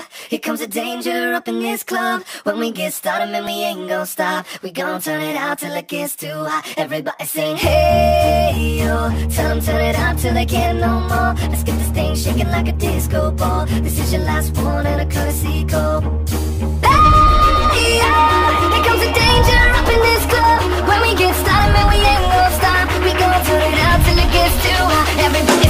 Here comes the danger up in this club. When we get started, man, we ain't gon' stop. We gon' turn it out till it gets too hot. Everybody sing, hey, yo. Tell them turn it up till they can't no more. Let's get this thing shaking like a disco ball. This is your last one and a courtesy call. Hey, yo. Here comes the danger up in this club. When we get started, man, we ain't gon' stop. We gon' turn it out till it gets too hot. Everybody